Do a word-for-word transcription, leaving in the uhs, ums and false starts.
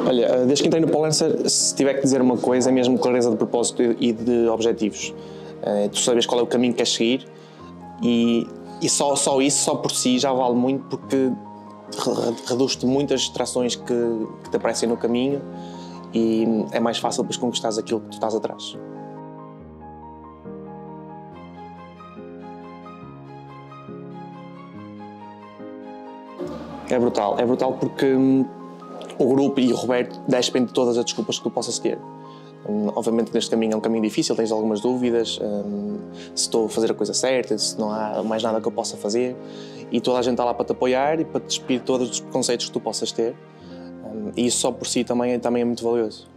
Olha, desde que entrei no Polancer, se tiver que dizer uma coisa, é mesmo clareza de propósito e de objetivos. Uh, tu sabes qual é o caminho que queres seguir e, e só, só isso, só por si, já vale muito, porque reduz-te muitas distrações que, que te aparecem no caminho e é mais fácil depois conquistares aquilo que tu estás atrás. É brutal, é brutal porque hum, o grupo e o Roberto despem de todas as desculpas que tu possas ter. Hum, obviamente que neste caminho é um caminho difícil, tens algumas dúvidas, hum, se estou a fazer a coisa certa, se não há mais nada que eu possa fazer, e toda a gente está lá para te apoiar e para te despir todos os preconceitos que tu possas ter, hum, e isso só por si também, também é muito valioso.